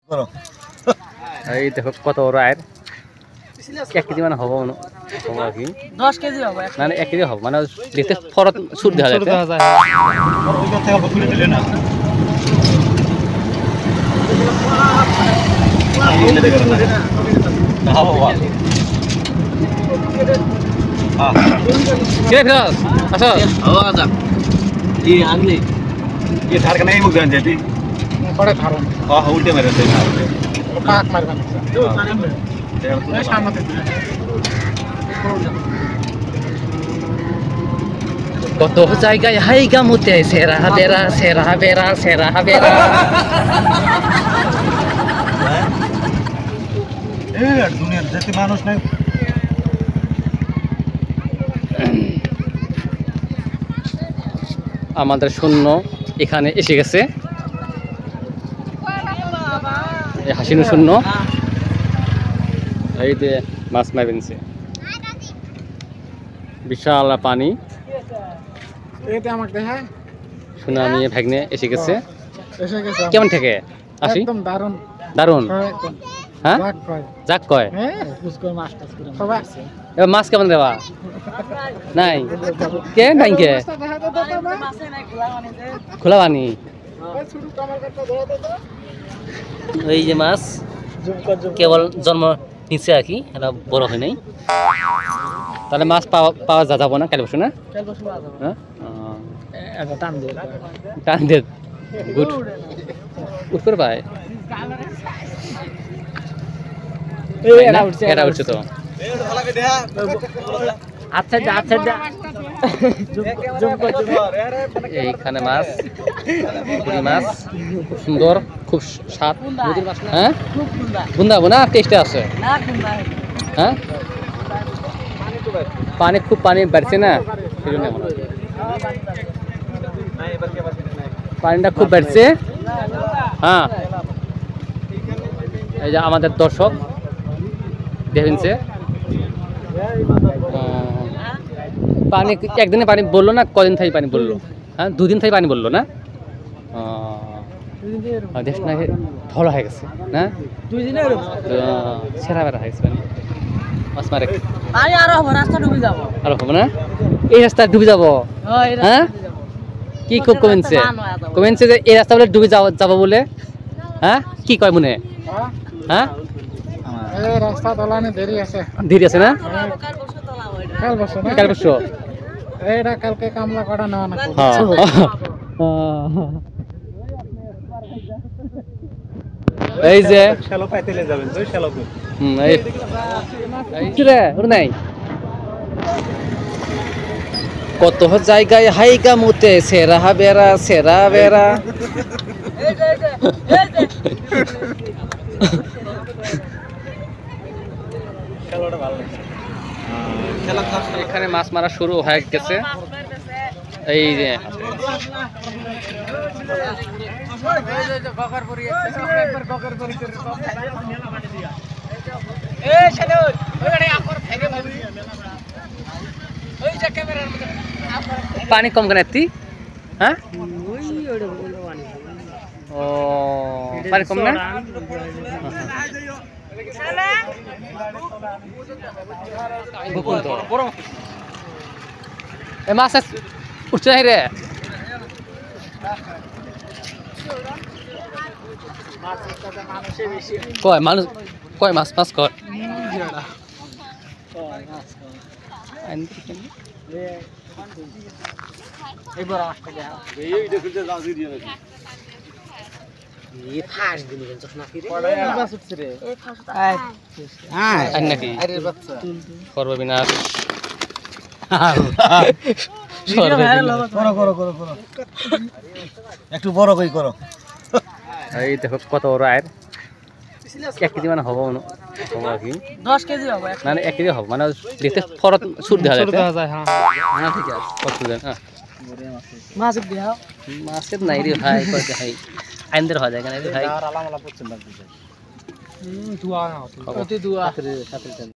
এই দেখো কত বড় আয়ের 1 কেজি মানে হবে আর কি 10 কেজি হবে না 1 কেজি হবে মানে দেখতে ফরত সুর দেখা যায় क्या फिर अच्छा आवाज आ ये आगले ये धार का नहीं मुक जान जाती बड़े थारो हां उल्टे मारे थे पाक मार बन सामने কত জায়গায় হাইগা মুতে সেরা বেরা ए दुनिया जति मानुष নাই আমাদের শূন্য এখানে এসে গেছে এই হাসিনো শূন্য এই যে মাছ মারবেনছে বিশাল পানি এটা আমাকে দেখায় সুনামি ভাগ্নে এসে গেছে এসে কেমন থেকে আসি একদম দারুণ দারুণ একদম হ্যাঁ লাগ কয় যাক কয় হ্যাঁ উসকো মাস্টার করে সবাই আছে এবার মাছ কেমন দেবা নাই কে নাই কে খোলা পানি এই যে মাছ কেবল জন্ম নিচে আর কি এটা বড় হয় নাই তাহলে মাছ পাওয়া যাবো না কাল বসে না হ্যাঁ টান দে গুড উঠবে ভাই এটা উঠছে তো আচ্ছা আচ্ছা এইখানে মাছ পুরি মাছ খুব সুন্দর খুব স্বাদ নদীর মাছ হ্যাঁ বুন্দা বুনা টেস্টে আছে হ্যাঁ পানি বাড়ছে না সেই জন্য পানিটা খুব বাড়ছে হ্যাঁ এই যে আমাদের দর্শক দেখেনছে পানি একদিনে পানি বললো না কদিন থেকে পানি বললো হ্যাঁ 2 দিন থেকে পানি বললো না দেশ না ভালো হয়ে গেছে না 2 দিনের সেরা বেড়া হয়েছে পানি মাছ মারে পানি আরো হবে রাস্তা ডুবে যাব আরো হবে না এই রাস্তা ডুবে যাব হ্যাঁ কি খুব কমেন্টছে যে এই রাস্তা বলে ডুবে যাব বলে হ্যাঁ কি কয় মনে হ্যাঁ এই রাস্তা দলানে দেরি আছে না কাল বছর এইটা কালকে কামলা করা নেওয়া না এই যে শ্যালো পাইতেলে যাবেন তো শ্যালো এই রে ওর নাই কত জায়গায় হাইগা মুতে সেরা বেরা শ্যালোটা ভালো লাগছে এখানে মাছ মারা শুরু হয়ে গেছে এই যে পানি কম কেন এতি হ্যাঁ ও পানি কম না মাছ উঠছে রে কয় মানুষ কয় মাছ কয় নাকি সর্ববিনাশ একটু বড় কই করো এই দেখো কত বড় আয়ের 1 কেজি মানে হবে আর কি 10 কেজি হবে না 1 কেজি হবে মানে দেখতে ফরত সুর দেখা যায় হ্যাঁ ঠিক আছে কত হ্যাঁ মাছ দিও মাছের নাই রে ভাই কই দেখাই আইনদের হয় যায় কেন রে ভাই আর আলামালা পছন্দ লাগছে দুয়া না অতি দুয়া